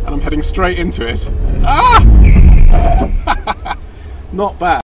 and I'm heading straight into it. Ah! Not bad.